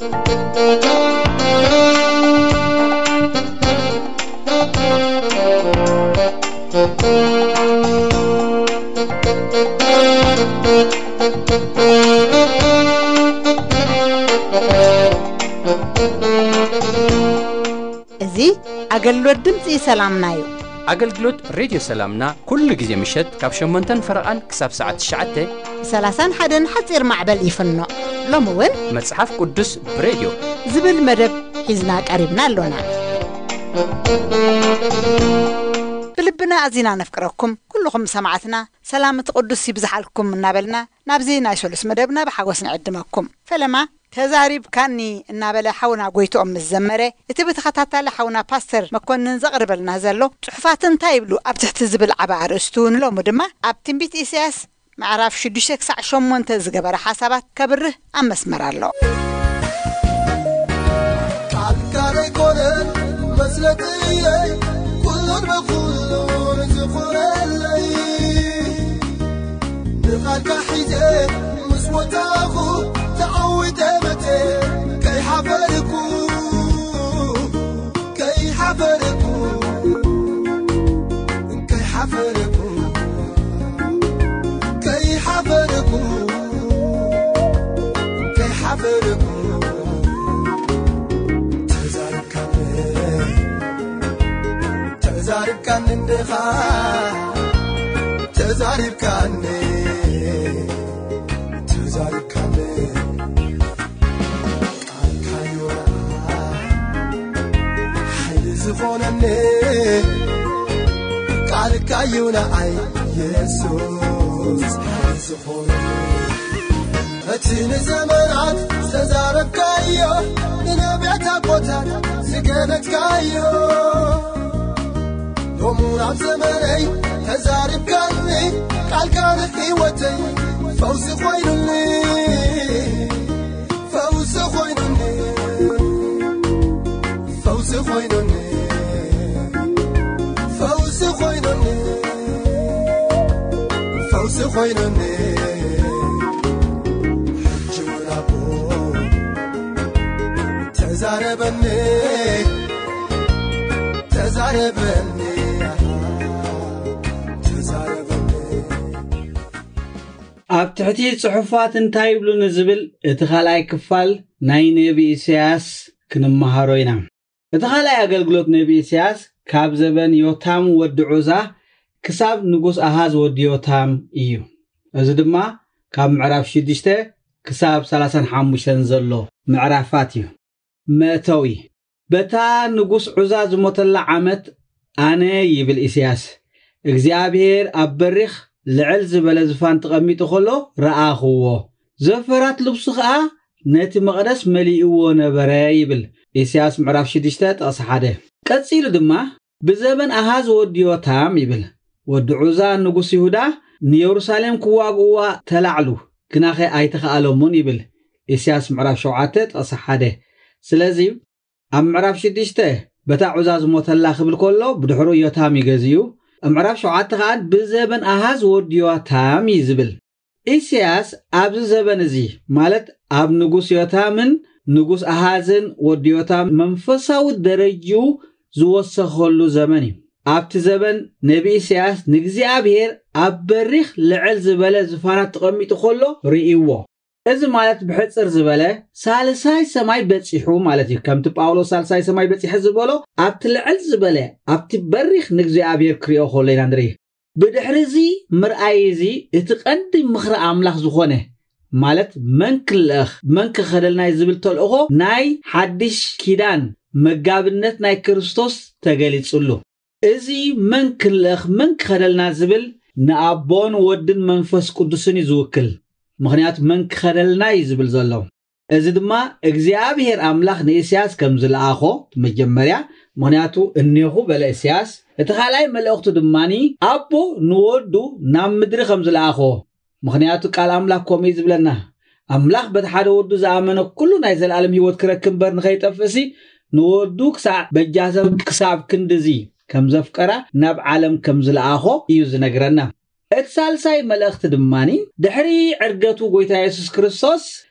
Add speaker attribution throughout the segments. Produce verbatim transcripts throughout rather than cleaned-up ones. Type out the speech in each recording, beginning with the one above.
Speaker 1: زي أقلوا الدمسي سلامنايو
Speaker 2: أقلقلوت راديو سلامنا كل جزء مشت كابشن منتن فرقان كساب ساعة الشعتة
Speaker 1: سلاسان حدن حتصير معبل يفنو لموين
Speaker 2: مصحف قدس براديو
Speaker 1: زبل مدب حزناك قريبنا لنا بلبنا أزينا نفكركم كلكم سمعتنا سلامة قدس يبزحلكم من نابلنا نابزينا يسولس مدبنا بحاوسنا عدمكم فلما تزاريب كاني النابلة حونا قويتو أم الزمرة اتبت خطاتا لحونا باستر ما كون نزغرب النازلو صحفاتن تايبلو أبتحت زبل عبا عرستون لو مدما أبتن بيت إساس معرف شدوشك ساع شمون تزغبر حسابات كبره أم اسمر الله
Speaker 3: كالكاري كونن مسلتي كلن بخلون زخور اللي نقالك حيزي مسوتاخو تعود متى كي حفركو كي حفركو كي حفركو كي حفركو كي حفركو تزارب كان تزارب كان اندخا تزارب كان تزارب كان زخونني قالك أيونا أي يسوس زخونني أتين زمانات سزارك كايو نبيعتا قوتات سكنت كايو يومون زماني تزارب كاني قال كان حيوتي فوز خوينني فوز خوينني فوز خوينني فوز خوينني فوز خوينني حجونا بو تزاربني تزاربني تزاربني
Speaker 4: أبتحتي صحفات انتايبلو نزبل اتخالاي كفال ناي نبي إسياس كنمهاروينا اتخالاي أقلقلوت نبي إسياس كاب زبن يوتام ودعوزا كساب نقوس أهاز ود يوتام إيو أزدما كاب معراف شديشته كساب سلاسان حاموشن زلو معرافاتيو مأتوي بتا نقوس عزاز مطلع عمت أنا يبل إسياس اغزيابير أبريخ لعل زبل زفان تغميتو خلو رآخوه زفرات لبسخة نتي مقدس مليئو نبرا يبل إسياس معراف شديشته أصحاده كتسيلو دما بزبن أهاز ود يوتام يبل ودعوزا نقوس يهودا نيروساليم كواقوا تلعلو كناخي آيتخالومون يبل إسياس معراف شوعاتت أصحاده سلازيب أم معراف شديشته بتا عزاز موتلا خبل كله بدحرو يوتام يغزيو معراف شوعاتخان بزبن أهاز ود يوتام يزبل إسياس أبز زبن زي مالت أب نقوس يوتامن نقوس أهازن ود يوتام منفساو درجيو زوسخلو زمني أبت زبن نبي إسياس نجزي أبير أبريخ لعل زبالة زفانات تقميتو خلو رئيوه إذا مالت بحصر زبالة سالساي سماي بتصيحو مالتي كم تبقاولو سالساي سماي بتصيح زبالو أبت لعل زبالة أبت بريخ نجزي أبير كريو خلين اندري بدحرزي مرأيزي اتقندم مخرى أملاخ زخونه مالت منك الأخ منك خدلنا يزبلتو الأخو ناي حدش كيدان مقابلنت ناي كريستوس تقاليت سلو إزي منك الأخ منك خدلنا زبل نأبون ودن منفس قدسني زوكل مخنيات منك خدلنا يزبل زلو إزي دما اغزيابير أملاخ نإسياس كمزل آخو مجمريا مخنياتو انيخو بلا إسياس اتخالاي ملأختو دماني أبو نودو نام مدري خمزل آخو مخنياتو قال أملاخ كومي زبلنا أملاخ بتحاد ودو زامنو كلو نايز العالم هيوت كركم برن خيط أفسي نودو كسا بجاسب كساب كندزي كم زفكرا ناب عالم كم زلآخو يوز نقرنا اتسالساي ملأخت دماني دحري عرقاتو قويتا يسوس كريستوس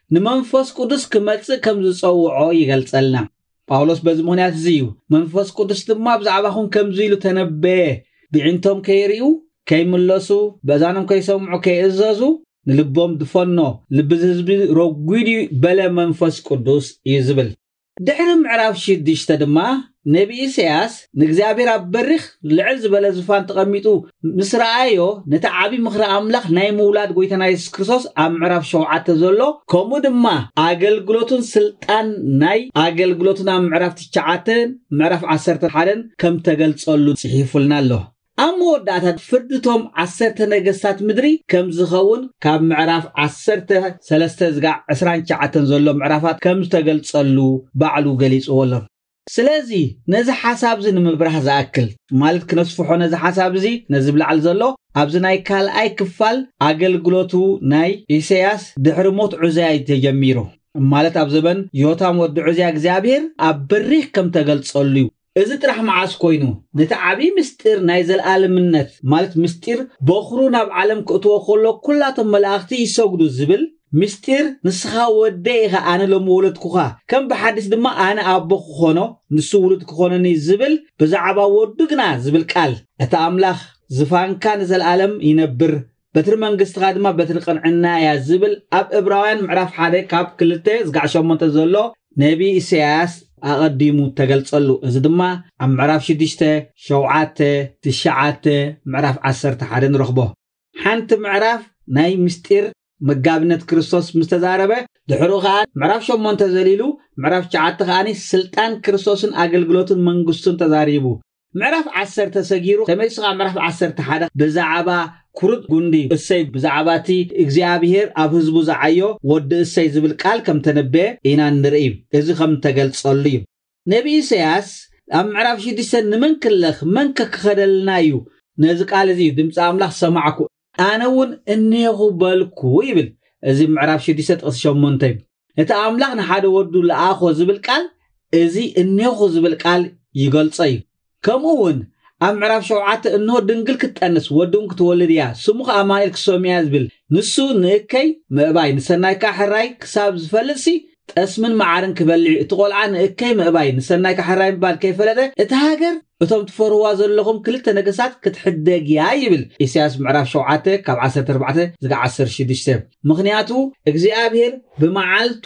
Speaker 4: ንመንፈስ ቅዱስ ክመጽእ ከም ዝጸውዖ ይገልጸልና ጳውሎስ በዚ ምክንያት እዚዩ መንፈስ ቅዱስ ድማ ብዛዕባኹም ከምዚ ኢሉ ተነበየ ብዕንቶም ከይሪኡ ከይምለሱ በዛኖም ከይሰምዑ ከይእዘዙ ንልቦም ድፈኖ ልቢ ህዝቢ ረጉዲ በለ መንፈስ ቅዱስ እዩ ዝብል ድሕሪ ምዕራፍ ሽዱሽተ ድማ ነቢ ኢሳያስ ንእግዚአብሔር ኣብ በሪኽ ልዕል ዝበለ ዝፋን ተቐሚጡ ምስ ረኣዮ ነቲ ዓቢ ምኽሪ ኣምላኽ ናይ ምውላድ ጎይታና ኢየሱስ ክርስቶስ ኣብ ምዕራፍ ሸውዓተ ዘሎ ከምኡ ድማ ኣገልግሎቱን ስልጣን ናይ ኣገልግሎቱን ኣብ ምዕራፍ ትሽዓተ ምዕራፍ ዓሰርተ ሓደ ከም ተገልጸሉ ጽሒፉልና ኣሎ ኣብ መወዳእታ ፍርድቶም ዓሰርተ ነገሥታት ምድሪ ከም ዝኸውን ካብ ምዕራፍ ዓሰርተ ሰለስተ ዝጋዕ ዕስራን ትሽዓተ ዘሎ ምዕራፋት ከም ዝተገልጸሉ ባዕሉ ገሊጽዎ ኣሎ ስለዚ ነዚ ሓሳብ እዚ ንምብራህ ዝኣክል ማለት ክነስፍሖ ነዚ ሓሳብ እዚ ነዚ ብላዕል ዘሎ ኣብዚ ናይ ካልኣይ ክፋል ኣገልግሎቱ ናይ ኢሳያስ ድሕሪ ሞት ዑዝያ ተጀሚሩ ማለት ኣብ ዘበን ዮታም ወዲ ዑዝያ እግዚአብሔር ኣብ በሪኽ ከም ተገልጸሉ እዩ እዚ ጥራሕ መዓስ ኮይኑ ነቲ ዓቢ ምስጢር ናይ ዘለኣለምነት ማለት ምስጢር በኽሩ ናብ ዓለም ክእትዎ ከሎ ኩላቶም መላእኽቲ ይሰግዱ ዝብል ምስጢር ንስኻ ወደይ ኢኻ ኣነ ለመወለድኩኻ ከም ብሓዲስ ድማ ኣነ ኣቦ ክኾኖ ንሱ ውሉድ ክኾነኒ ዝብል ብዛዕባ ወዱ ግና ዝብል ቃል እቲ ኣምላኽ ዝፋንካ ንዘለኣለም ይነብር በትሪ መንግስትኻ ድማ በትሪ ቅንዕና እያ ዝብል ኣብ ዕብራውያን ምዕራፍ ሓደ ካብ ክልተ ዝጋዕ ሸሞንተ ዘሎ ነቢ ኢሳያስ ኣቐዲሙ ተገልጸሉ እዚ ድማ ኣብ ምዕራፍ ሽዱሽተ ሸውዓተ ትሽዓተ ምዕራፍ ዓሰርተ ሓደ ንረኽቦ ሓንቲ ምዕራፍ ናይ ምስጢር መጋብነት ክርስቶስ ምስተዛረበ ድሕሩ ከዓ ምዕራፍ ሸሞንተ ዘሊሉ ምዕራፍ ትሽዓተ ከዓኒ ስልጣን ክርስቶስን ኣገልግሎትን መንግስቱን ተዛሪቡ ምዕራፍ ዓሰርተ ሰጊሩ ተመይስኻ ምዕራፍ ዓሰርተ ሓደ ብዛዕባ ኩሩድ ጉንዲ እሰይ ብዛዕባቲ እግዚአብሔር ኣብ ህዝቡ ዝዓዮ ወዲ እሰይ ዝብል ቃል ከም ተነበየ ኢና ንርኢ እዚ ከም ተገልጸሉ እዩ ነቢ ኢሳያስ ኣብ ምዕራፍ ሽዱሽተ ንመን ክለኽ መን ክኸደልና እዩ ነዚ ቃል እዚ ድምፂ ኣምላኽ ሰማዕኩ ኣነ እውን እኒኹ በልኩ ይብል እዚ ምዕራፍ ሽዱሽተ ጥቕሲ ሸሞንተ እቲ ኣምላኽ ንሓደ ወዱ ለኣኾ ዝብል ቃል እዚ እኒኹ ዝብል ቃል ይገልጾ እዩ ከምኡ እውን ኣብ ምዕራፍ ሸውዓተ እንሆ ድንግል ክትጠንስ ወዱን ክትወልድ እያ ስሙ ከዓ ኣማኑኤል ክሰምያ ዝብል ንሱ ንእከይ ምእባይ ንሰናይካ ሕራይ ክሳብ ዝፈልሲ ጠስምን መዓርን ክበልዕ እቲ ቆልዓ ንእከይ ምእባይ ንሰናይካ ሕራይ ምባል ከይፈለጠ እቲ ሃገር እቶም ትፈርዋ ዘለኹም ክልተ ነገሥታት ክትሕደግ እያ ይብል ኢሳያስ ምዕራፍ ሸውዓተ ካብ ዓሰርተ ኣርባዕተ ዝጋዕ ዓሰርተ ሽዱሽተ ምክንያቱ እግዚአብሔር ብመዓልቱ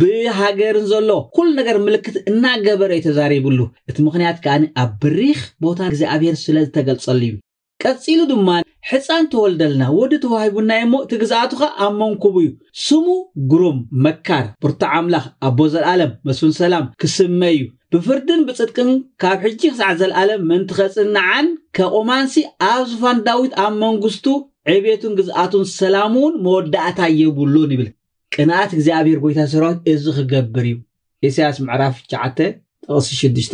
Speaker 4: ብሃገርን ዘሎ ኩሉ ነገር ምልክት እናገበረ ተዛሪብሉ እቲ ምክንያት ከዓኒ ኣብ በሪኽ ቦታ እግዚአብሔር ስለ ዝተገልጸሉ እዩ ቀፂሉ ድማ ሕፃን ተወልደልና ወዲ ተዋሂቡና እሞ እቲ ግዝኣቱኻ ኣብ መንኩቡ እዩ ስሙ ግሩም መካር ብርቱዕ ኣምላኽ ኣቦ ዘለኣለም መስፍን ሰላም ክስመ እዩ ብፍርድን ብጽድቅን ካብ ሕጂ ክሳዕ ዘለኣለም መንቲ ኸጽንዓን ከቆማንሲ ኣብ ዙፋን ዳዊት ኣብ መንግስቱ ዕቤቱን ግዝኣቱን ሰላሙን መወዳእታ የብሉን ይብል ቅንዓት እግዚአብሔር ጎይታ ሰራዊት እዚ ክገብር እዩ ኢሳያስ ምዕራፍ ትሽዓተ ጥቕሲ ሽዱሽተ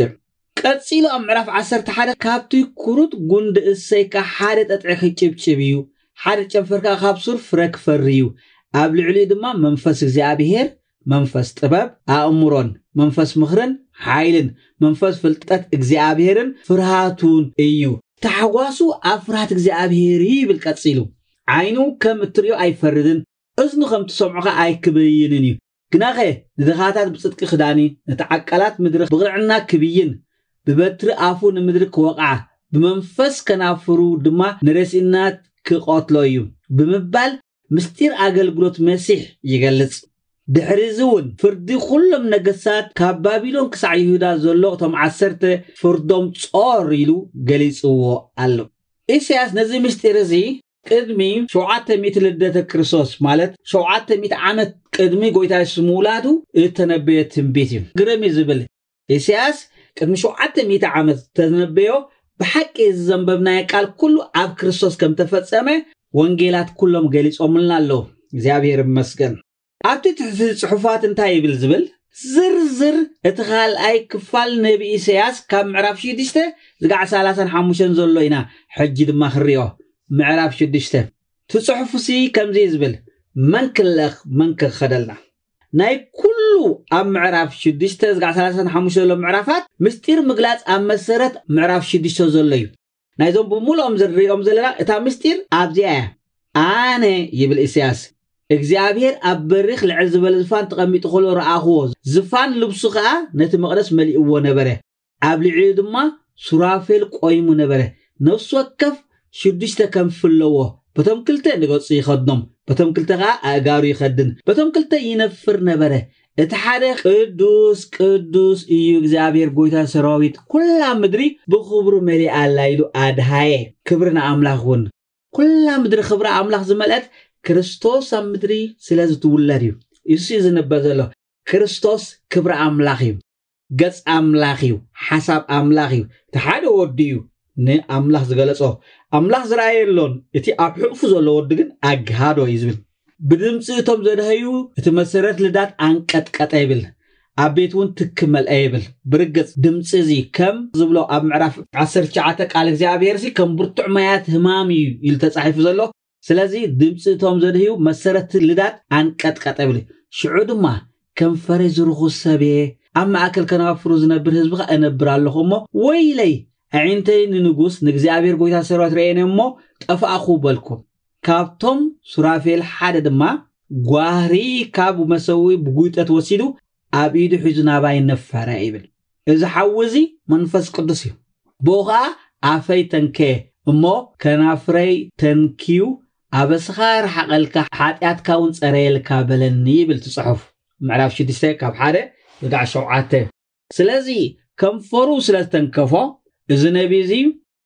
Speaker 4: ቀፂሉ ኣብ ምዕራፍ ዓሰርተ ሓደ ካብቲ ኩሩት ጉንዲ እሰይካ ሓደ ጠጥዒ ክጭብጭብ እዩ ሓደ ጨንፈርካ ካብ ሱር ፍረ ክፈሪ እዩ ኣብ ልዕሊኡ ድማ መንፈስ እግዚአብሔር መንፈስ ጥበብ ኣእምሮን መንፈስ ምኽርን ሓይልን መንፈስ ፍልጠት እግዚአብሔርን ፍርሃቱን እዩ ተሓጓሱ ኣብ ፍርሃት እግዚአብሔር ይብል ቀፂሉ ዓይኑ ከም እትሪኦ ኣይፈርድን እዝኑ ከም ትሰምዖ ኣይክብይንን እዩ ግናኸ ንድኻታት ብጽድቂ ክዳኒ ነተዓቀላት ምድሪ ብቕርዕና ክብይን ብበትሪ ኣፉ ንምድሪ ክወቕዓ ብመንፈስ ከናፍሩ ድማ ንረሲናት ክቆትሎ እዩ ብምባል ምስጢር ኣገልግሎት መሲሕ ይገልጽ ድሕሪዚ እውን ፍርዲ ኩሎም ነገሥታት ካብ ባቢሎን ክሳዕ ይሁዳ ዘሎ እቶም ዓሰርተ ፍርዶም ጾር ኢሉ ገሊጽዎ ኣሎ ኢሳያስ ነዚ ምስጢር እዚ ቅድሚ ሸውዓተ ሚእቲ ልደተ ክርስቶስ ማለት ሸውዓተ ሚእቲ ዓመት ቅድሚ ጎይታ ኢየሱስ ምውላዱ እተነበየ ትንቢት እዩ ግረሚ ዝብል ኢሳያስ ቅድሚ ሸውዓተ ሚእቲ ዓመት ተነበዮ ብሓቂ ዘንበብናዮ ቃል ኩሉ ኣብ ክርስቶስ ከም ተፈጸመ ወንጌላት ኩሎም ገሊጾምልና ኣለዉ እግዚአብሔር ይመስገን ኣብቲ ትሕቲ ጽሑፋት እንታይ ይብል ዝብል ዝርዝር እቲ ካልኣይ ክፋል ነቢ ኢሳያስ ካብ ምዕራፍ ሽዱሽተ ዝጋዕ ሰላሳን ሓሙሽተን ዘሎ ኢና ሕጂ ድማ ክሪኦ ምዕራፍ ሽዱሽተ ትጽሑፉሲ ከምዚ ዝብል መን ክለኽ መን ክኸደልና ናይ ኩሉ ኣብ ምዕራፍ ሽዱሽተ ዝጋዕ ሰላሳን ሓሙሽተ ዘሎ ምዕራፋት ምስጢር ምግላጽ ኣብ መሰረት ምዕራፍ ሽዱሽተ ዘሎ እዩ ናይዞም ብምሉኦም ዝሪኦም ዘለና እታ ምስጢር ኣብዚኣ እያ ኣነ ይብል ኢሳያስ እግዚአብሔር አበሪኽ ልዕል ዝበለ ዝፋን ተቐሚጡ ኸሎ ረኣኽዎ ዝፋን ልብሱ ከዓ ነቲ መቕደስ መሊእዎ ነበረ ኣብ ልዕሊኡ ድማ ሱራፌል ቆይሙ ነበረ ነፍሱ ወከፍ ሽዱሽተ ክንፊ ኣለዎ በቶም ክልተ ንገጹ ይኸድኖም በቶም ክልተ ከዓ ኣእጋሩ ይኸድን በቶም ክልተ ይነፍር ነበረ እቲ ሓደ ቅዱስ ቅዱስ እዩ እግዚአብሔር ጎይታ ሰራዊት ኩላ ምድሪ ብኽብሩ መሊኣ ኣላ ኢሉ ኣድሃየ ክብሪ ንኣምላኽ እውን ኩላ ምድሪ ክብሪ ኣምላኽ ዝመልአት ክርስቶስ ኣብ ምድሪ ስለዝትውለድ እዩ እሱ ዝነበረ ዘሎ ክርስቶስ ክብሪ ኣምላኽ እዩ ገጽ ኣምላኽ እዩ ሓሳብ ኣምላኽ እዩ እቲ ሓደ ወዲ እዩ ንኣምላኽ ዝገለጾ ኣምላኽ ዝረኣየሎን እቲ ኣብ ሕቑፉ ዘሎ ወዲ ግን ኣግሃዶ እዩ ዝብል ብድምፂ እቶም ዘድሃዩ እቲ መሰረት ልዳት አንቀጥቀጠ ይብል ኣብ ቤት እውን ትክመልአ ይብል ብርግጽ ድምፂ እዚ ከም ዝብሎ ኣብ ምዕራፍ ዓሰርተ ትሽዓተ ቃል እግዚአብሔር ሲ ከም ብርቱዕ ማያት ህማም እዩ ኢሉ ተጻሒፉ ዘሎ ስለዚ ድምፂ እቶም ዘድሃዩ መሰረት ልዳት አንቀጥቀጠ ይብል ሽዑ ድማ ከም ፈሬ ዝርኹስ ሰብየ ኣብ ማእከል ከናፍሩ ዝነብር ህዝቢ ከዓ እነብር ኣለኹ እሞ ወይለይ ኣዒንተይ ንንጉስ ንእግዚአብሔር ጎይታ ሰራዊት ረአየነ እሞ ጠፋእኹ በልኩም ካብቶም ሱራፌል ሓደ ድማ ጓህሪ ካብ መሰዊ ብጉይጠት ወሲዱ ኣብ ኢዱ ሒዙ ናባይ ነፈረ ይብል እዚ ሓውዚ መንፈስ ቅዱስ እዩ ቦኻ ኣፈይ ተንከየ እሞ ከናፍረይ ተንኪዩ ኣበስኻ ረሓቐልካ ሓጢኣትካ እውን ጸረየልካ በለኒ ይብል ትጽሑፍ ምዕራፍ ሽዱሽተ ካብ ሓደ ወዳዕ ሸውዓተ ስለዚ ከንፈሩ ስለዝተንከፎ እዚ ነቢ እዚ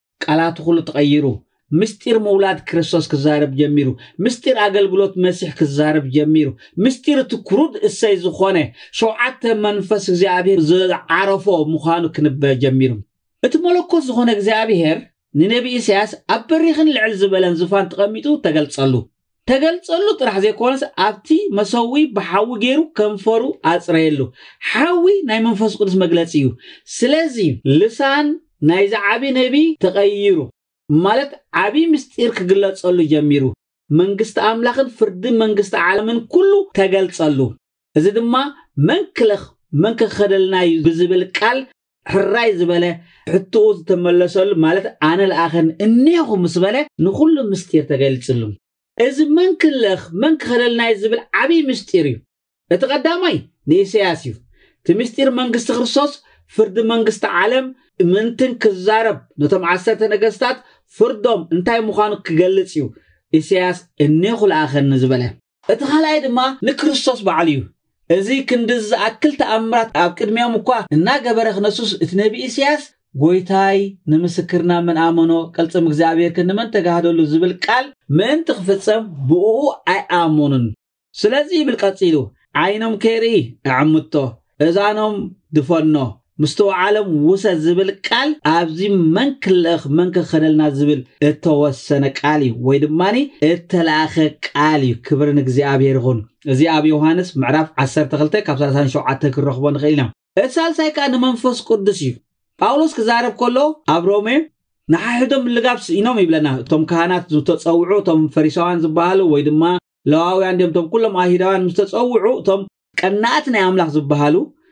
Speaker 4: ቃላቱ ኩሉ ተቐይሩ ምስጢር መውላድ ክርስቶስ ክዛረብ ጀሚሩ ምስጢር አገልግሎት መሲሕ ክዛረብ ጀሚሩ ምስጢር ትኩሩድ እሰይ ዝኾነ ሸውዓተ መንፈስ እግዚአብሔር ዝዓረፎ ምዃኑ ክንበ ጀሚሩ እቲ መለኮት ዝኾነ እግዚአብሔር ንነቢ ኢሳያስ ኣብ በሪኽን ልዕል ዝበለን ዝፋን ተቐሚጡ ተገልጸሉ ተገልጸሉ ጥራሕ ዘይኮነስ ኣብቲ መሰዊ ብሓዊ ገይሩ ከንፈሩ ኣጽረየሉ ሓዊ ናይ መንፈስ ቅዱስ መግለጺ እዩ ስለዚ ልሳን ናይ ዝዓቢ ነቢ ተቐይሩ ማለት ዓቢ ምስጢር ክግለጸሉ ጀሚሩ መንግስት ኣምላኽን ፍርዲ መንግስት ዓለምን ኩሉ ተገልጸሉ እዚ ድማ መንክለኽ መንከኸደልናይ ብዝብል ቃል ሕራይ ዝበለ ሕትኡ ዝተመለሰሉ ማለት ኣነ ለኣኸን እኒኹ ምስ በለ ንኹሉ ምስጢር ተገልጽሉ እዚ መንክለኽ መንከኸደልናይ ዝብል ዓቢ ምስጢር እዩ እቲ ቀዳማይ ንኢሳያስ እዩ እቲ ምስጢር መንግስት ክርስቶስ ፍርዲ መንግስት ዓለም ምንትን ክዛረብ ነቶም ዓሰርተ ነገስታት ፍርዶም እንታይ ምዃኑ ክገልጽ እዩ ኢሳያስ እኒኹ ለኣኸን ዝበለ እቲ ካልኣይ ድማ ንክርስቶስ በዓል እዩ እዚ ክንድዝ ዝኣክል ተኣምራት ኣብ ቅድሚኦም እኳ እናገበረ ክነሱስ እቲ ነቢ ኢሳያስ ጎይታይ ንምስክርና መን ኣመኖ ቀልጽም እግዚአብሔር ክንመን ተጋህደሉ ዝብል ቃል ምእንቲ ክፍጸም ብኡ ኣይኣመኑን ስለዚ ይብል ቀጺሉ ዓይኖም ከርኢ ኣዕምቶ እዛኖም ድፈኖ مستوى عالم وسط زبل قال ابزي منكلخ منك خدلنا زبل اتوسن قالي ويدماني اتلاخ قالي كبرن እግዚአብሔር ይሁን እዚ ኣብ ዮሐንስ ምዕራፍ ዓሰርተ ክልተ ካብ ሰላሳ ሸውዓተ ክረኽቦ ንኽእልና እሳልሳይ ካን መንፈስ ቅዱስ እዩ ጳውሎስ ክዛረብ ከሎ ኣብ ሮሜ ንሓሕዶም ልጋብስ ኢኖም ይብለና እቶም ካህናት ዝተጸውዑ እቶም ፈሪሳውያን ዝበሃሉ ወይ ድማ ለዋውያን ደም እቶም ኩሎም አይሁዳውያን ዝተጸውዑ እቶም ቀናት ናይ ኣምላኽ ዝበሃሉ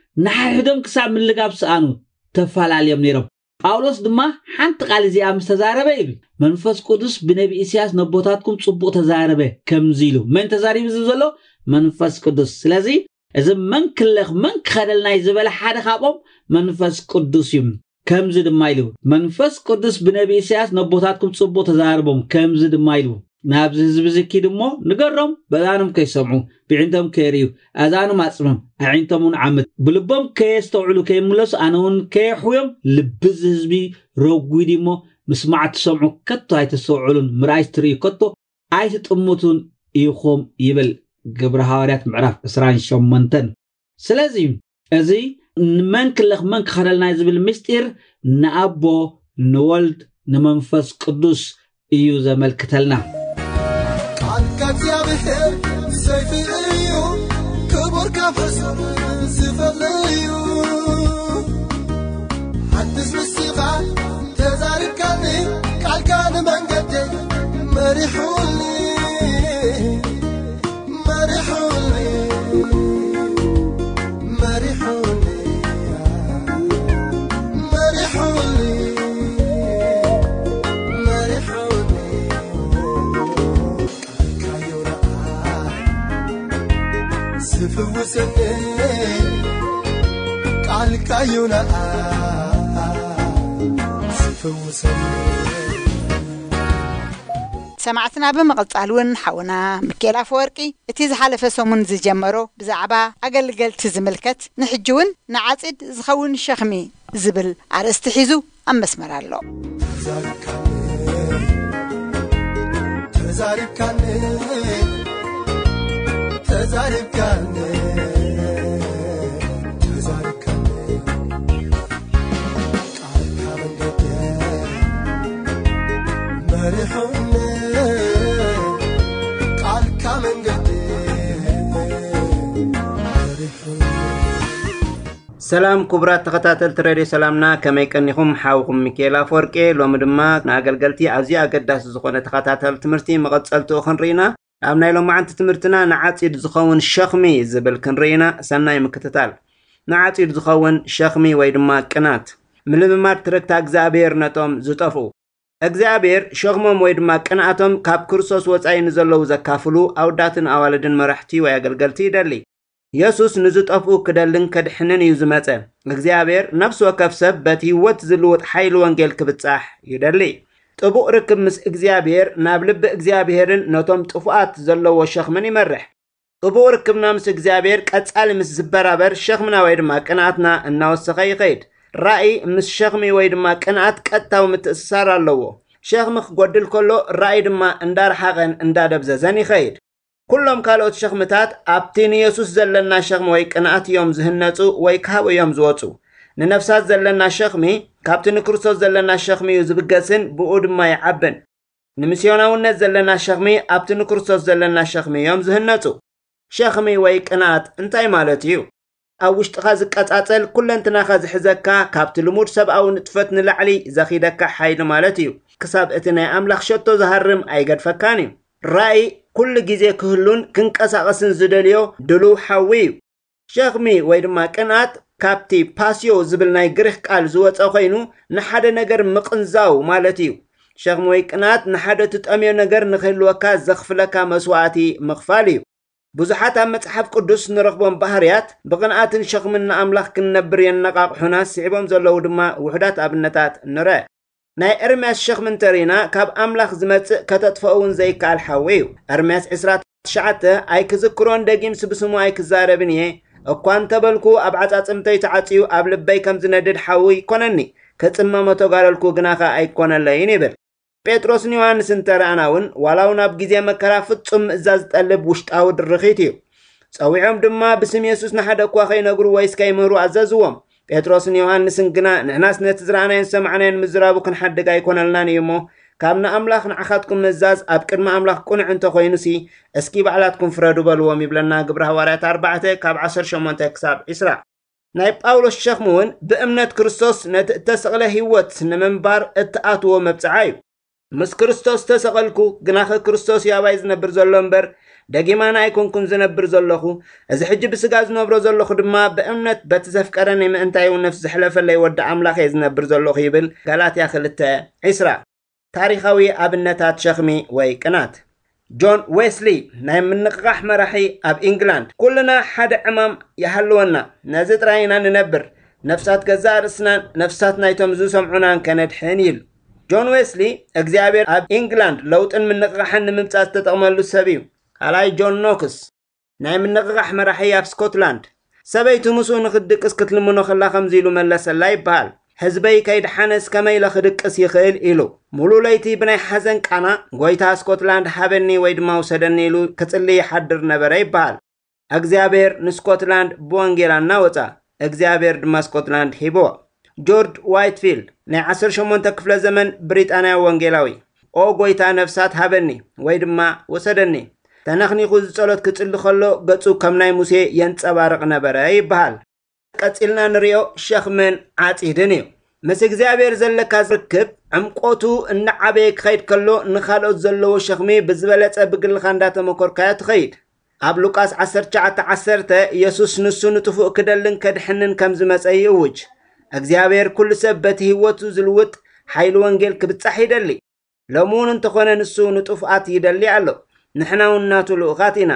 Speaker 4: نحدهم كسام من لقاب سأنو تفعل عليهم نيرم ጳውሎስ ድማ ሓንቲ ቃል እዚኣ ምስ ተዛረበ ይብል መንፈስ ቅዱስ ብነቢ ኢሳያስ ነቦታትኩም ጽቡቕ ተዛረበ ከምዚሉ መን ተዛሪብ ዘሎ መንፈስ ቅዱስ ስለዚ እዚ መን ክለኽ መን ከደልናይ ዝበለ ሓደ ካብኦም መንፈስ ቅዱስ እዩ ከምዚ ድማ ኢሉ መንፈስ ቅዱስ ብነቢ ኢሳያስ ነቦታትኩም ጽቡቕ ተዛረቦም ከምዚ ድማ ኢሉ ናብዚ ህዝቢ ዝኪ ድሞ ንገሮም በዛኖም ከይሰምዑ ብዕንቶም ከሪዩ ኣዛኖም ኣጽመም ኣዒንቶምን ዓመት ብልቦም ከየስተውዕሉ ከይምለሱ ኣነውን ከየሕዮም ልብዝ ህዝቢ ረጉድ ሞ ምስማዕ ትሰምዑ ከቶ ኣይተሰውዕሉን ምርኣይ ትርእዩ ከቶ ኣይትጥሙቱን ኢኹም ይብል ግብረ ሐዋርያት ምዕራፍ عشرين وثمانية ስለዚ እዚ መን ክለኽ መን ክኸደልና ዝብል ምስጢር ንኣቦ ንወልድ ንመንፈስ ቅዱስ እዩ ዘመልክተልና
Speaker 3: كاكيابهر سيفيو كبر كفسر سفليو حدث بالسيقا تزارب كاني قال كان من قد مريحولي مريحولي مريحولي مريحولي فوسني قالك عيونا فوسني
Speaker 1: سمعتنا بمقلطالون حونا مكيلا فورقي اتي زحالف سمون زجمرو بزعبا اقلقل تزملكت نحجون نعاصد زخون شخمي زبل على استحيزو ام مسمر الله
Speaker 3: تزارب كاني تزارب كاني تزارب كاني قال كامن قدي مريحوني قال كامن قدي مريحوني
Speaker 5: سلام كبرات تخطاتل تريدي سلامنا كما يكنيكم حاوكم ميكيلا فوركي لو مدما ناغلغلتي ازي اقداس زخونه تخطاتل تمرتي مقصلتو خنرينا ابنا لو معنت تمرتنا نعاصيد زخون شخمي زبل كنرينا سناي مكتتال نعاصيد زخون شخمي ويدما قنات ملممات تركتا እግዚአብሔር ነቶም ዝጠፉ እግዚአብሔር ሸኽሞም ወይድማ ቅንአቶም ካብ ክርስቶስ ወጻይን ዘለው ዘካፍሉ አውዳትን አዋልድን መራሕቲ ወይ አገልገልቲ ይደሊ ኢየሱስ ንዝጠፉ ክደልን ከድሕንን እዩ ዝመጸ እግዚአብሔር ነፍስ ወከፍ ሰብ በቲ ህይወት ዝልውጥ ኃይል ወንጌል ክብጻሕ ይደሊ ጥቡቅ ርክብ ምስ እግዚአብሔር ናብ ልብ እግዚአብሔርን ነቶም ጥፉአት ዘለዎ ሸኽምን ይመርሕ ጥቡቅ ርክብና ምስ እግዚአብሔር ቀጻሊ ምስ ዝበራበር ሸኽምና ወይ ድማ ቅንአትና እናወሰኸ ይኸይድ ራእይ ምስ ሸኽሚ ወይ ድማ ቅንአት ቀጥታው ምትእስሳር ኣለዎ ሸኽሚ ክጎድል ከሎ ራእይ ድማ እንዳርሓቐን እንዳደብዘዘን ይኸይድ كلهم كالوت شخمتات ابتين يسوس زلنا شخم وي قنات يوم زهنصو وي كاب يوم زوصو ننفسات زلنا شخمي كابتن كريستوس زلنا شخمي زبغسن بؤد ما يعبن نمسيوناونت زلنا شخمي ابتن كريستوس زلنا شخمي يوم زهنصو شخمي وي قنات انتي مالتيو اوش تخاز قصاصل كلنتنا خاز حزكا كابت لمود سباو نطفت نلعلي زخيدكا حيد مالتيو كساب اتنا املاخ شتو زهرم ايغد فكاني راي كل جزء كهلون كنقساقسن زدليو دلو حوي شخمي ويدما قنات كابتي باسيو زبلناي غرخ قال زوصا خينو نحده ነገር مقنزاو مالتيو شخمي قنات نحده تطميو ነገር نخلوكا زخفلكا مسواتي مخفاليو بزحات مصحف قدس نرغبون بحريات بقناتن شخمنا املاح كنبر ينقاقحنا سيبهم زلو دما وحدات ابنتات نرى ناي ارمياس شخ من ترينا كاب املاخ زمص كتطفؤون زي كال حويو ارمياس عشرة شعته اي كذكرون دقيم سبسمو اي كزاربنيه اكوان تبلكو ابعصاصمتي تعصيو اب لبي كم زندد حوي كونني كصممتو غارلكو غناخا اي كونلين يبل ጴጥሮስ ዮሐንስ እንተራናውን ዋላውን አብ ጊዜ መከራ ፍጹም እዛዝ ጠልብ ውሽጣው ድርኺትዩ ጸዊዖም ድማ ብስም ኢየሱስ ንሓደኳ ኸይነግሩ ወይስ ከይምህሩ አዘዝዎም ጴጥሮስ ዮሐንስን ግና ንሕናስ ነትዝራናይን ሰማዕናይን ምዝራቡ ክንሓድግ ኣይኮነልናን እዩሞ ካብና አምላኽ ንዓኻትኩም መዛዝ ኣብ ቅድመ አምላኽ ቁንዕ እንተ ኮይኑሲ እስኪ በዓላትኩም ፍረዱ በልዎም ይብለና ግብረ ሐዋርያት ኣርባዕተ ካብ ዓሰርተ ሸሞንተ ክሳብ ዒስራ ናይ ጳውሎስ ሸኽሙውን ብእምነት ክርስቶስ ነቲ እተሰቕለ ህይወት ንምንባር እትኣትዎ መብፅዓ እዩ ምስ ክርስቶስ ተሰቐልኩ ግናኸ ክርስቶስ ያባይ ዝነብር ዘሎ እምበር ደጊማና ኣይኮንኩን ዝነብር ዘለኹ እዚ ሕጂ ብስጋ ዝነብሮ ዘለኹ ድማ ብእምነት በቲ ዘፍቀረኒ ምእንታይ እውን ነፍሲ ዝሕለፈለይ ወዲ ኣምላኽ እየ ዝነብር ዘለኹ ይብል ጋላትያ ክልተ ዒስራ ታሪኻዊ ኣብነታት ሸኽሚ ወይ ቅናት ጆን ዌስሊ ናይ ምንቅቃሕ መራሒ ኣብ ኢንግላንድ ኩልና ሓደ ዕማም ይሃልወና ነዚ ጥራይና ንነብር ነፍሳት ገዛ ርእስናን ነፍሳት ናይቶም ዝሰምዑናን ከነድሕን ይብል ጆን ዌስሊ እግዚአብሔር ኣብ ኢንግላንድ ለውጥን ምንቅቃሕን ንምምጻእ ተጠቕመሉ ሰብ እዩ ካልኣይ ጆን ኖክስ ናይ ምንቅቃሕ መራሒ ኣብ ስኮትላንድ ሰበይቱ ምስኡ ንኽድቅስ ክትልምኖ ከላ ከምዚ ኢሉ መለሰላ ይበሃል ህዝበይ ከይድሓነስ ከመይ ለኽድቅስ ይኽእል ኢሉ ሙሉእ ለይቲ ብናይ ሓዘን ቃና ጎይታ ስኮትላንድ ሃበኒ ወይ ድማ ውሰደኒ ኢሉ ክጽልይ ይሓድር ነበረ ይበሃል እግዚአብሔር ንስኮትላንድ ብወንጌል እናወፃ እግዚአብሔር ድማ ስኮትላንድ ሂቦ ጆርጅ ዋይትፊልድ ናይ ዓሰርተ ሸሞንተ ክፍለ ዘመን ብሪጣንያ ወንጌላዊ ኦ ጎይታ ነፍሳት ሃበኒ ወይ ድማ ወሰደኒ ተነኽኒኹ ዝጸሎት ክጽሊ ከሎ ገጹ ከም ናይ ሙሴ የንጸባርቕ ነበረ ይበሃል ቀጺልና ንሪኦ ሸኽምን ዓጺድን እዩ ምስ እግዚአብሔር ዘለካ ዝርክብ ዕምቆቱ እናዓበየ ክኸይድ ከሎ ንኻልኦት ዘለዎ ሸኽሚ ብዝበለጸ ብግልኻ እንዳተመኮርካዮ ትኸይድ ኣብ ሉቃስ ዓሰርተ ትሽዓተ ዓሰርተ ኢየሱስ ንሱ ንጥፉእ ክደልን ከድሕንን ከም ዝመጸ ይእውጅ እግዚአብሔር ኩሉ ሰብ በቲ ህይወቱ ዝልውጥ ኃይል ወንጌል ክብጻሕ ይደሊ ለሙን እንተኾነ ንሱ ንጥፉኣት ይደሊ ኣሎ ንሕና እውን ናቱ ልኡኻት ኢና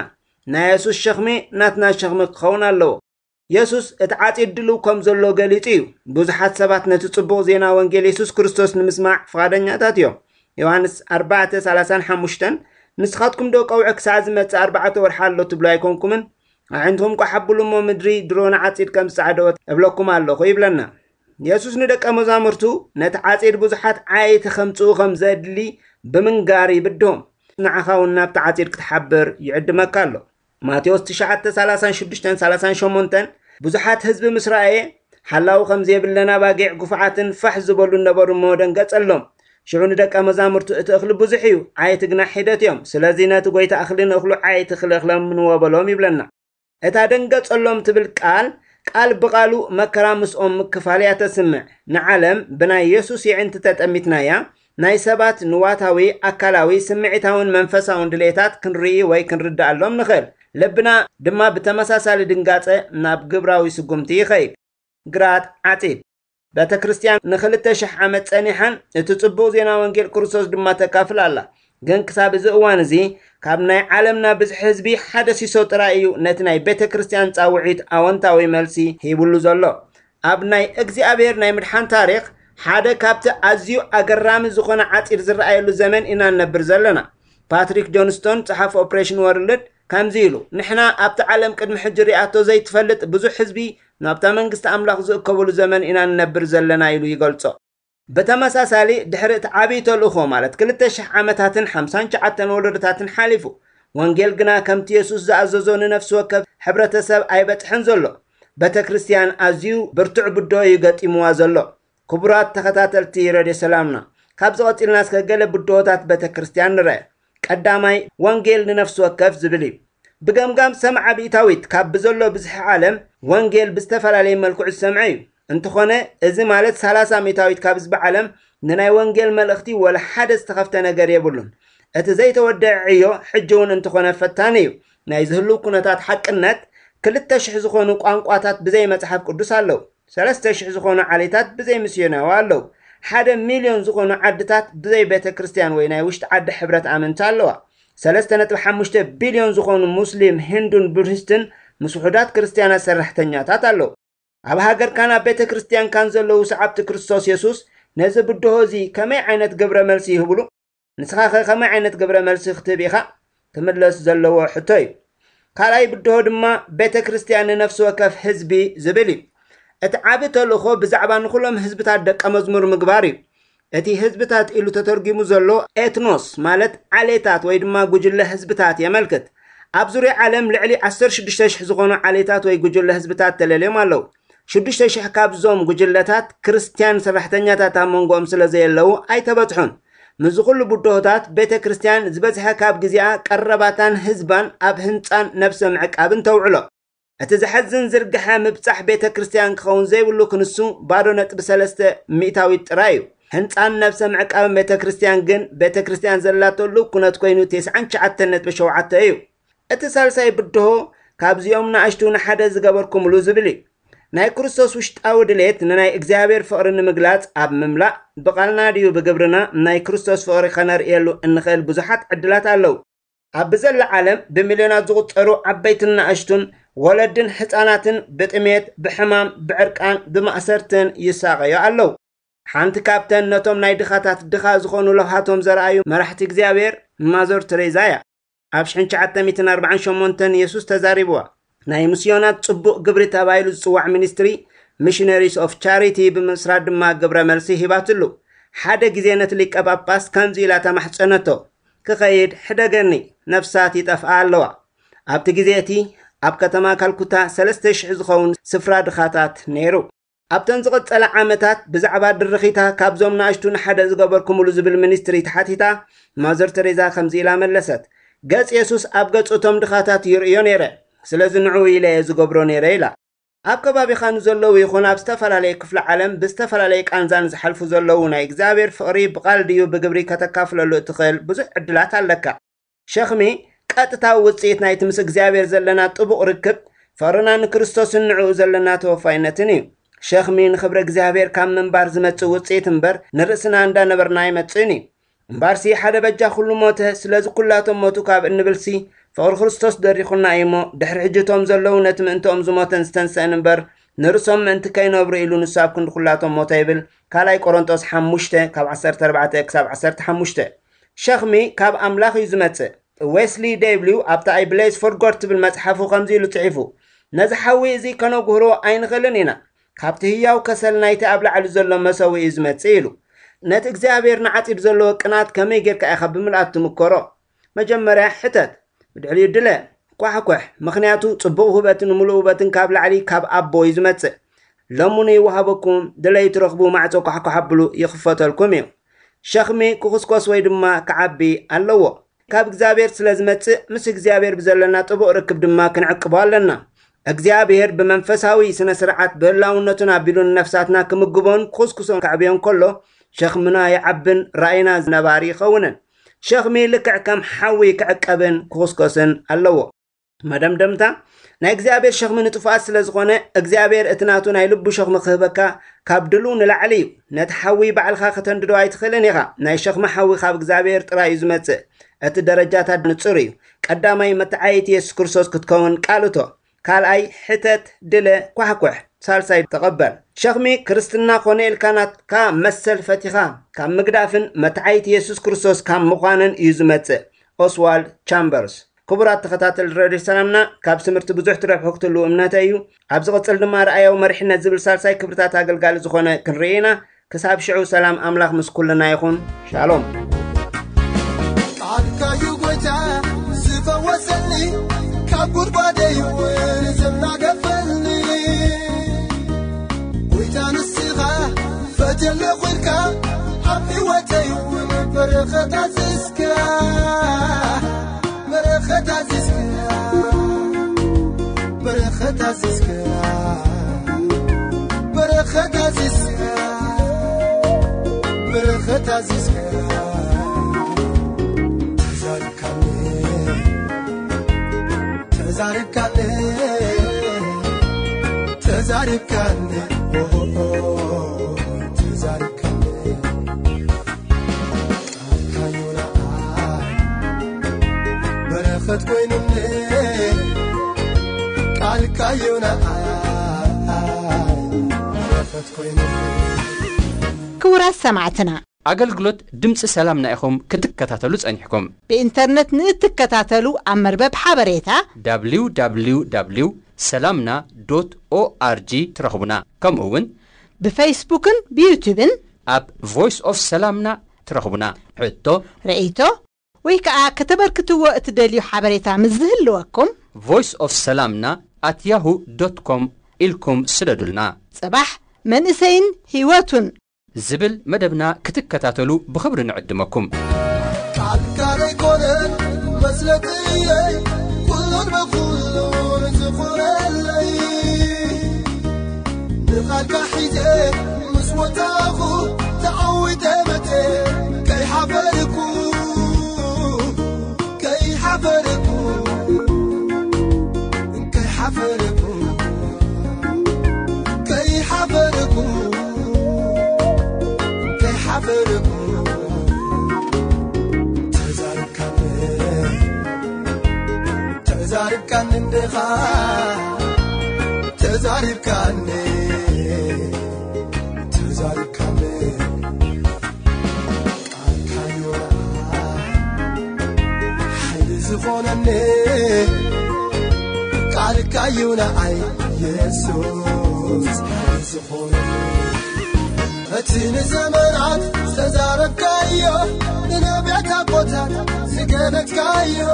Speaker 5: ናይ ኢየሱስ ሸኽሚ ናትና ሸኽሚ ክኸውን ኣለዎ ኢየሱስ እቲ ዓፂድ ድልው ከም ዘሎ ገሊጹ እዩ ብዙሓት ሰባት ነቲ ጽቡቕ ዜና ወንጌል ኢየሱስ ክርስቶስ ንምስማዕ ፍቓደኛታት እዮም ዮሐንስ ኣርባዕተ ሰላሳን ሓሙሽተን ንስኻትኩም ዶ ቀውዒ ክሳዕ ዝመጽእ ኣርባዕተ ወርሒ ኣሎ ትብሉ ኣይኮንኩምን ኣንቱም ቆሓብሉሞ ምድሪ ድሮን ዓፂድ ከም ዝዓደወት እብለኩም ኣለኹ ይብለና ኢየሱስ ንደቀ መዛሙርቱ ነቲ ዓፂድ ብዙሓት ዓየይቲ ከምጽኡ ከም ዘድሊ ብምንጋር ይብድሆም ንዓኻ እውን ናብቲ ዓፂድ ክትሓብር ይዕድመካ ኣሎ ማቴዎስ ትሽዓተ ሰላሳን ሽዱሽተን ሰላሳን ሸሞንተን ብዙሓት ህዝቢ ምስ ረኣየ ሓላዊ ከም ዘየብለና ባጊዕ ጉፍዓትን ፋሕ ዝበሉ ነበሩ እሞ ደንገጸሎም ሽዑ ንደቀ መዛሙርቱ እቲ እኽሊ ብዙሕ እዩ ዓየይቲ ግና ሒደት እዮም ስለዚ ነቲ ጎይታ እኽሊ ንእኽሉ ዓየይቲ ክለኽለምንዎ በሎም ይብለና እታ ደንገጸሎም ትብል ቃል ቃል ብቓሉ መከራ ምስኦም ምክፋል እያ ተስምዕ ንዓለም ብናይ ኢየሱስ ይዕንቲ ተጠሚትናያ ናይ ሰባት ንዋታዊ ኣካላዊ ስምዒታውን መንፈሳውን ድሌታት ክንርኢ ወይ ክንርዳእሎም ንኽእል ልብና ድማ ብተመሳሳሊ ድንጋጸ ናብ ግብራዊ ስጉምቲ ይኸይድ ግራት ዓፂድ ቤተ ክርስቲያን ንኽልተ ሽሕ ዓመት ጸኒሓን እቲ ጽቡቕ ዜና ወንጌል ክርስቶስ ድማ ተካፍል ኣላ ግን ክሳብ እዚ እዋን እዚ ካብ ናይ ዓለምና ብዙሕ ህዝቢ ሓደ ሲሶ ጥራይ እዩ ነቲ ናይ ቤተ ክርስቲያን ጻውዒት ኣወንታዊ መልሲ ሂብሉ ዘሎ ኣብ ናይ እግዚኣብሔር ናይ ምድሓን ታሪኽ ሓደ ካብቲ ኣዝዩ ኣገራሚ ዝኾነ ዓፂድ ዝረኣየሉ ዘመን ኢና ነብር ዘለና ፓትሪክ ጆንስቶን ጸሓፍ ኦፕሬሽን ወርልድ ከምዚ ኢሉ ንሕና ኣብቲ ዓለም ቅድሚ ሕጂ ሪኣቶ ዘይትፈልጥ ብዙሕ ህዝቢ ናብታ መንግስቲ ኣምላኽ ዝእከበሉ ዘመን ኢና ነብር ዘለና ኢሉ ይገልጾ በተመሳሳሊ ድሕሪ እቲ ዓብዪ ተልእኾ ማለት ክልተ ሽሕ ዓመታትን ሓምሳን ሸዓተን ወለዶታትን ሓሊፉ ወንጌል ግና ከምቲ ኢየሱስ ዝኣዘዞ ንነፍሲ ወከፍ ሕብረተሰብ ኣይበፅሕን ዘሎ ቤተ ክርስቲያን ኣዝዩ ብርቱዕ ብዶ ይገጢምዋ ዘሎ ክቡራት ተኸታተልቲ ሬድዮ ሰላምና ካብ ዝቐፂልና እስከ ገለ ብዶታት ቤተ ክርስቲያን ንርአ ቀዳማይ ወንጌል ንነፍሲ ወከፍ ዝብል እዩ ብገምጋም ሰምዓ ብኢታዊት ካብ ብዘሎ ብዝሒ ዓለም ወንጌል ብዝተፈላለየ መልክዑ ዝሰምዐ እዩ እንተኾነ እዚ ማለት ሰላሳ ሚታዊት ካብ ዝቢ ዓለም ንናይ ወንጌል መልእኽቲ ወላ ሓደ ዝተኸፍተ ነገር የብሉን እቲ ዘይተወድዕ ዕዮ ሕጂ እውን እንተኾነ ፈታኒ እዩ ናይ ዝህሉ ኩነታት ሓቅነት ክልተ ሽሕ ዝኾኑ ቋንቋታት ብዘይ መጽሓፍ ቅዱስ ኣለዉ ሰለስተ ሽሕ ዝኾኑ ዓሌታት ብዘይ ምስዮናዊ ኣለዉ ሓደ ሚልዮን ዝኾኑ ዓድታት ብዘይ ቤተ ክርስቲያን ወይ ናይ ውሽጢ ዓዲ ሕብረት ኣመንቲ ኣለዋ ሰለስተ ነጥቢ ሓሙሽተ ቢልዮን ዝኾኑ ሙስሊም ሂንዱን ቡድሂስትን ምስ ውሑዳት ክርስቲያናት ሰራሕተኛታት ኣለዉ ኣብ ሃገርካና ቤተ ክርስቲያን ካን ዘለዉ ሰዓብቲ ክርስቶስ ኢየሱስ ነዚ ብድሆ እዚ ከመይ ዓይነት ግብረ መልሲ ይህብሉ ንስኻ ኸ ከመይ ዓይነት ግብረ መልሲ ክትህብ ኢኻ ትምለስ ዘለዎ ሕቶ እዩ ካልኣይ ብድሆ ድማ ቤተ ክርስቲያን ንነፍሲ ወከፍ ህዝቢ ዝብል እዩ እቲ ዓብ ተልእኾ ብዛዕባ ንኩሎም ህዝብታት ደቀ መዝሙር ምግባር እዩ እቲ ህዝብታት ኢሉ ተተርጊሙ ዘሎ ኤትኖስ ማለት ዓሌታት ወይ ድማ ጉጅለ ህዝብታት የመልክት ኣብ ዙርያ ዓለም ልዕሊ ዓሰርተ ሽዱሽተ ሽሕ ዝኾኑ ዓሌታት ወይ ጉጅለ ህዝብታት ተለልዮም ኣለዉ ሽዱሽተ ሽሕ ካብዞም ጉጅለታት ክርስቲያን ሰራሕተኛታት ኣብ መንጎኦም ስለ ዘየለዉ ኣይተበፅሑን ምዝ ኩሉ ብድሆታት ቤተ ክርስቲያን ዝበዝሐ ካብ ግዜኣ ቀረባታን ህዝባን ኣብ ህንፃን ነብሰ ምዕቃብን ተውዕሎ እቲ ዝሐዝን ዝርግሐ ምብፃሕ ቤተ ክርስቲያን ክኸውን ዘይብሉ ክንሱ ባዶ ነጥቢ ሰለስተ ሚእታዊት ጥራይ እዩ ህንፃን ነብሰ ምዕቃብን ቤተ ክርስቲያን ግን ቤተ ክርስቲያን ዘላተሉ ኩነት ኮይኑ ትስዓን ሸዓተን ነጥቢ ሸውዓተ እዩ እቲ ሳልሳይ ብድሆ ካብዚኦም ንኣሽቱ ንሓደ ዝገበርኩምሉ ዝብል እዩ ናይ ክርስቶስ ውሽጣዊ ድሌት ንናይ እግዚኣብሔር ፍቕሪ ንምግላጽ ኣብ ምምላእ ብቓልና ድዩ ብግብርና ናይ ክርስቶስ ፍቕሪ ከነርእየሉ እንኽእል ብዙሓት ዕድላት ኣለዉ ኣብ ብዘላ ዓለም ብሚልዮናት ዝቑፀሩ ዓበይትን ንኣሽቱን ወለድን ህፃናትን ብጥሜት ብሕማም ብዕርቃን ብማእሰርትን ይሳቐዩ ኣለዉ ሓንቲ ካብተን ነቶም ናይ ድኻታት ድኻ ዝኾኑ ለውሃቶም ዘረኣዩ መራሕቲ እግዚኣብሔር ማዞር ተሬዛ እያ ኣብ ሽሕን ሸዓተ ሚእትን ኣርባዓን ሸሞንተን ኢየሱስ ተዛሪብዋ ናይ ምስዮናት ጽቡቕ ግብሪ ተባሂሉ ዝጽዋዕ ሚኒስትሪ ሚሽነሪስ ኦፍ ቻሪቲ ብምስራት ድማ ግብረ መልሲ ሂባትሉ ሓደ ግዜ ነቲ ሊቀ ጳጳስ ከምዚ ኢላ ተማሕፀነቶ ክኸይድ ሕደገኒ ነፍሳት ይጠፍኣ ኣለዋ ኣብቲ ግዜ እቲ ኣብ ከተማ ካልኩታ ሰለስተ ሽሕ ዝኸውን ስፍራ ድኻታት ነይሩ ኣብተን ዝቐፀለ ዓመታት ብዛዕባ ድርኺታ ካብዞም ንኣሽቱ ንሓደ ዝገበርኩምሉ ዝብል ሚኒስትሪ ተሓቲታ ማዘር ተሬዛ ከምዚ ኢላ መለሰት ገጽ ኢየሱስ ኣብ ገጹ እቶም ድኻታት ይርእዮ ነይረ ስለዚ ንዑ ኢለ ዝገብሮ ነይረ ኢላ ኣብ ከባቢኻ ንዘለዉ ይኹን ኣብ ዝተፈላለየ ክፍለ ዓለም ብዝተፈላለየ ቃንዛን ዝሓልፉ ዘለዉ ናይ እግዚኣብሔር ፍቕሪ ብቓል ድዩ ብግብሪ ከተካፍለሉ እትኽእል ብዙሕ ዕድላት ኣለካ ሸኽሚ ቀጥታዊ ውፅኢት ናይቲ ምስ እግዚኣብሔር ዘለና ጥቡቕ ርክብ ፍቕርና ንክርስቶስን ንዕኡ ዘለና ተወፋይነትን እዩ ሸኽሚ ንኽብሪ እግዚኣብሔር ካብ ምንባር ዝመጽእ ውፅኢት እምበር ንርእስና እንዳነበርና ኣይመጽእን እዩ እምባርሲ ሓደ በጃ ኩሉ ሞተ ስለዚ ኩላቶም ሞቱ ካብ እንብልሲ فقر خريستوس دريخنا ايمو دحر حجتهم زلو نت منتهم زموتن ستنسان نبر نرسم انت كاينبر إلو نساب كن خلاتهم موتايبل كالاي قرنطوس حموشته كاب عسرت أربعة كساب عسرت حموشته شخمي كاب أملاخ يزمتse ويسلي ديبليو أبتا أي بليز فورغورت بالمصحف وخمزي لتعيفو نزحوي زي كانوا غهرو أين غلنينا كابتهياو كسل نايت أبلع لزلو مسوي يزمتse إلو نت إغزابير نعطي بزلو قنات كمي غير كأخب بملأت مكورو مجمرة حتت بدعلي الدلاء كوح كوح مخنياتو صبوه هباتن وملو هباتن كاب لعلي كاب أبو يزمتse لموني وهبكم دلاي ترخبو معتو كوح كوح بلو يخفت الكميو شخمي كوخسكوس ويدما كعبي اللو كاب إغزابير سلازمتse مس إغزابير بزلنا طبو ركب دما كنعقبوا لنا إغزابير بمنفساوي سنة سرعات بلاونتنا بلون نفساتنا كمقبون كوسكوسون كعبيون كله شخمنا يعبن رأينا زنباري خونن شخمي لكع كم حوي كعقبن كوسكوسن اللو مدام دمتا نا إغزابير شخمي نتفاس سلازغونه إغزابير اتناتو نا يلبو شخم خهبكا كابدلون العلي نتحوي بعلخا ختنددو ايتخلنيغا نا شخم حوي خاب إغزابير تراي زمتse ات درجات نصري قدامي متعايت يسوع كريستوس كتكون قالتو كالاي حتت دله كوحكوح سالساي تقبل شخمي كريستنا خونيل كانت كا مسل فتيخا كم مقدافن متعايت يسوع كريستوس كم مخانن يزمتse اوسوالد تشامبرز كبرات تخطاتل راديو سلامنا كاب سمرت بزح ترح وقتلو امناتايو ابز قصل دما رأيو مرحنا زبل سالساي كبرتات اقلقال زخونه كنرينا كساب شعو سلام املاخ مسكولنا يخون شالوم
Speaker 3: عالكايو قوتا سفا وسلني كابور بادي ونزمنا قفلني قوتا نسيغا فتل غيركا حبي واتي ومبرخة عزيزكا برخة عزيزكا برخة عزيزكا برخة عزيزكا برخة عزيزكا تزاركاني تزاركاني اوه تزاركاني كايونا برخت كوينني قال كايونا برخت كوينني
Speaker 1: كورا سمعتنا
Speaker 2: أقلقلت دمس سلامنا إخوم كتكتاتلو تسأنيحكم
Speaker 1: بإنترنت نتكتاتلو أمرباب حبريتا
Speaker 2: دبليو دبليو دبليو دوت سلامنا دوت أو آر جي ترخبنا كم أون
Speaker 1: بفيسبوكن بيوتيوبن
Speaker 2: أب فويس أوف سلامنا ترخبنا حتى
Speaker 1: رأيتو ويكا كتبركتو اتداليو حبريتا مزهلوكم
Speaker 2: فويس أوف سلامنا at yahoo دوت كوم إلكم سلدلنا
Speaker 1: صباح من إسين هيواتون
Speaker 2: زبل مدبنا كتكتاتلو بخبر نعدمكم
Speaker 3: عالكاري كونن مسلتي كلن بكلن زخور اللي نقالك حيدي مسوتاخو تعود متي كي حفركو كي حفركو كي حفركو كي حفركو حفركو تزاركاني تزاركاني اندخا تزاركاني تزاركاني عالكايونا حيل زخونني عالكايونا اي يسوس حيل زخونني أتين زمانات سزارك كايو نبيعك قوتات سكنت كايو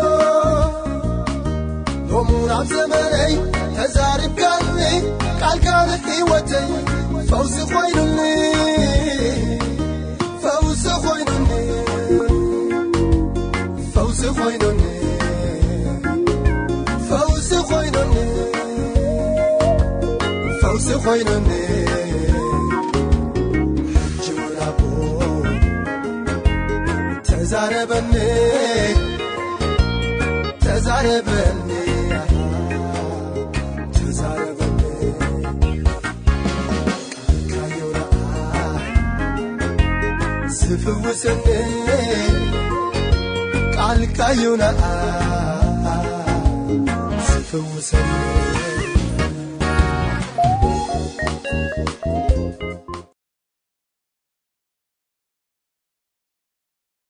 Speaker 3: يومون عب زماني تزارب كاني قال كان حيوتي فوز خوينني فوز خوينني فوز خوينني فوز خوينني فوز خوينني تزاربني تزاربني تزاربني كايونا سفوسني قال كايونا فوسني